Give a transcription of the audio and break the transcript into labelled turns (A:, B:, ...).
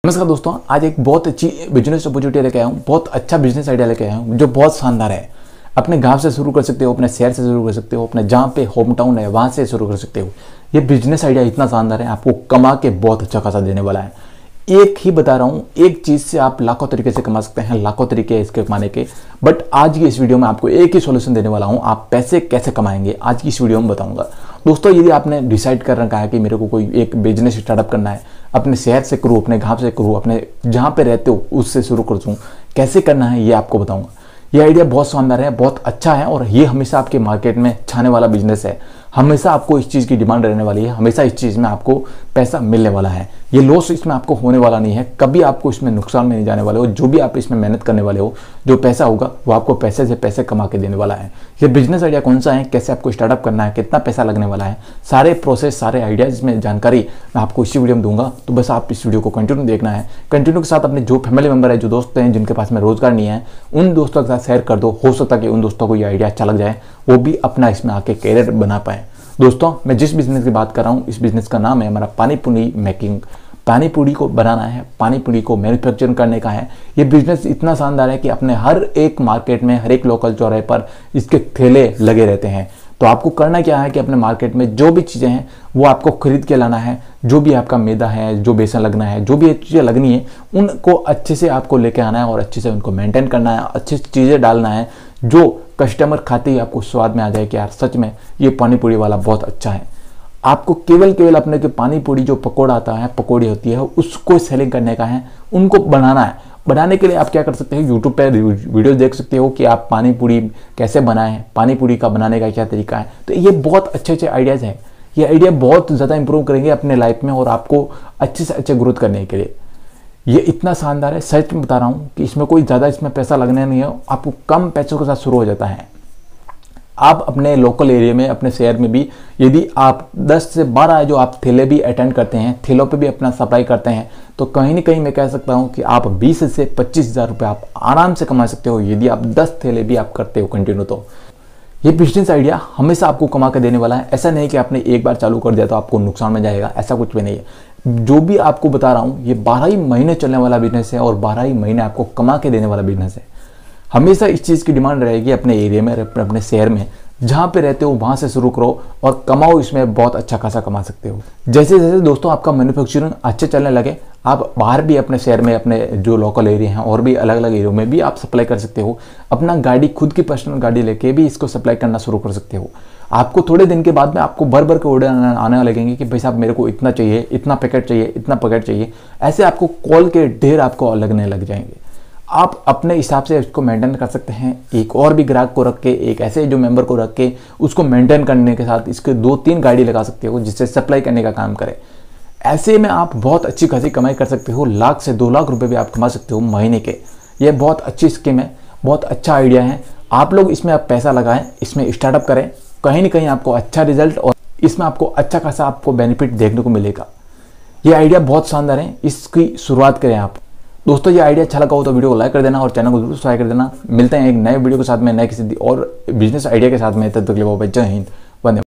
A: नमस्कार दोस्तों, आज एक बहुत अच्छी बिजनेस अपॉर्चुनिटी लेके आया हूँ। बहुत अच्छा बिजनेस आइडिया लेके आया हूँ जो बहुत शानदार है। अपने गांव से शुरू कर सकते हो, अपने शहर से शुरू कर सकते हो, अपने जहाँ पे होम टाउन है वहाँ से शुरू कर सकते हो। ये बिजनेस आइडिया इतना शानदार है, आपको कमा के बहुत अच्छा खासा देने वाला है। एक ही बता रहा हूँ, एक चीज़ से आप लाखों तरीके से कमा सकते हैं, लाखों तरीके हैं इसके कमाने के। बट आज की इस वीडियो में आपको एक ही सॉल्यूशन देने वाला हूँ। आप पैसे कैसे कमाएंगे आज की इस वीडियो में बताऊंगा। दोस्तों, यदि आपने डिसाइड कर रखा है कि मेरे को कोई एक बिजनेस स्टार्टअप करना है, अपने शहर से करूँ, अपने गांव से करूँ, अपने जहाँ पे रहते हो उससे शुरू कर दूँ, कैसे करना है ये आपको बताऊंगा। ये आइडिया बहुत शानदार है, बहुत अच्छा है और ये हमेशा आपके मार्केट में छाने वाला बिजनेस है। हमेशा आपको इस चीज़ की डिमांड रहने वाली है, हमेशा इस चीज़ में आपको पैसा मिलने वाला है। ये लॉस इसमें आपको होने वाला नहीं है, कभी आपको इसमें नुकसान में नहीं जाने वाले हो। जो भी आप इसमें मेहनत करने वाले हो, जो पैसा होगा वो आपको पैसे से पैसे कमा के देने वाला है। ये बिजनेस आइडिया कौन सा है, कैसे आपको स्टार्टअप करना है, कितना पैसा लगने वाला है, सारे प्रोसेस, सारे आइडियाज में जानकारी मैं आपको इसी वीडियो में दूंगा। तो बस आप इस वीडियो को कंटिन्यू देखना है। कंटिन्यू के साथ अपने जो फैमिली मेंबर है, जो दोस्त हैं जिनके पास में रोजगार नहीं है, उन दोस्तों के साथ शेयर कर दो। हो सकता है कि उन दोस्तों को ये आइडिया अच्छा लग जाए, वो भी अपना इसमें आके कैरियर बना पाए। दोस्तों, मैं जिस बिजनेस की बात कर रहा हूँ, इस बिजनेस का नाम है हमारा पानी पूरी मेकिंग। पानी पूरी को बनाना है, पानी पूरी को मैन्युफैक्चरिंग करने का है। ये बिजनेस इतना शानदार है कि अपने हर एक मार्केट में, हर एक लोकल चौराहे पर इसके ठेले लगे रहते हैं। तो आपको करना क्या है कि अपने मार्केट में जो भी चीज़ें हैं वो आपको खरीद के लाना है। जो भी आपका मैदा है, जो बेसन लगना है, जो भी चीज़ें लगनी है, उनको अच्छे से आपको लेके आना है और अच्छे से उनको मेंटेन करना है। अच्छी चीज़ें डालना है जो कस्टमर खाते ही आपको स्वाद में आ जाए कि यार सच में ये पानी पूरी वाला बहुत अच्छा है। आपको केवल अपने के पानी पूरी जो पकौड़ा आता है, पकौड़ी होती है, उसको सेलिंग करने का है, उनको बनाना है। बनाने के लिए आप क्या कर सकते हैं, यूट्यूब पे वीडियो देख सकते हो कि आप पानी पूरी कैसे बनाएं, पानी पूरी का बनाने का क्या तरीका है। तो ये बहुत अच्छे आइडियाज़ हैं। ये आइडिया बहुत ज़्यादा इंप्रूव करेंगे अपने लाइफ में और आपको अच्छे से अच्छे ग्रोथ करने के लिए। ये इतना शानदार है, सच में बता रहा हूँ कि इसमें कोई ज़्यादा इसमें पैसा लगना नहीं है। आपको कम पैसों के साथ शुरू हो जाता है। आप अपने लोकल एरिया में, अपने शहर में भी यदि आप 10 से 12 जो आप ठेले भी अटेंड करते हैं, ठेलों पे भी अपना सप्लाई करते हैं, तो कहीं ना कहीं मैं कह सकता हूं कि आप 20 से 25 हज़ार रुपये आप आराम से कमा सकते हो यदि आप 10 ठेले भी आप करते हो कंटिन्यू। तो ये बिजनेस आइडिया हमेशा आपको कमा कर देने वाला है। ऐसा नहीं कि आपने एक बार चालू कर दिया तो आपको नुकसान में जाएगा, ऐसा कुछ भी नहीं है। जो भी आपको बता रहा हूँ ये 12 ही महीने चलने वाला बिजनेस है और 12 ही महीने आपको कमा के देने वाला बिजनेस है। हमेशा इस चीज़ की डिमांड रहेगी अपने एरिया में, अपने शहर में, जहाँ पे रहते हो वहाँ से शुरू करो और कमाओ। इसमें बहुत अच्छा खासा कमा सकते हो। जैसे जैसे दोस्तों आपका मैन्युफैक्चरिंग अच्छे चलने लगे, आप बाहर भी अपने शहर में, अपने जो लोकल एरिया हैं और भी अलग अलग एरिया में भी आप सप्लाई कर सकते हो। अपना गाड़ी, खुद की पर्सनल गाड़ी लेके भी इसको सप्लाई करना शुरू कर सकते हो। आपको थोड़े दिन के बाद में आपको भर के ऑर्डर आने लगेंगे कि भाई साहब मेरे को इतना चाहिए, इतना पैकेट चाहिए, इतना पैकेट चाहिए। ऐसे आपको कॉल के ढेर आपको लगने लग जाएंगे। आप अपने हिसाब से इसको मेंटेन कर सकते हैं। एक और भी ग्राहक को रख के, एक ऐसे जो मेंबर को रख के उसको मेंटेन करने के साथ इसके 2-3 गाड़ी लगा सकते हो जिससे सप्लाई करने का काम करे। ऐसे में आप बहुत अच्छी खासी कमाई कर सकते हो। 1 लाख से 2 लाख रुपए भी आप कमा सकते हो महीने के। ये बहुत अच्छी स्कीम है, बहुत अच्छा आइडिया है। आप लोग इसमें आप पैसा लगाएं, इसमें स्टार्टअप करें, कहीं ना कहीं आपको अच्छा रिजल्ट और इसमें आपको अच्छा खासा आपको बेनिफिट देखने को मिलेगा। ये आइडिया बहुत शानदार है, इसकी शुरुआत करें आप। दोस्तों, ये आइडिया अच्छा लगा हो तो वीडियो को लाइक कर देना और चैनल को जरूर सब्सक्राइब कर देना। मिलते हैं एक नए वीडियो के साथ में, नए किसी और बिजनेस आइडिया के साथ में। तब तक के लिए जय हिंद।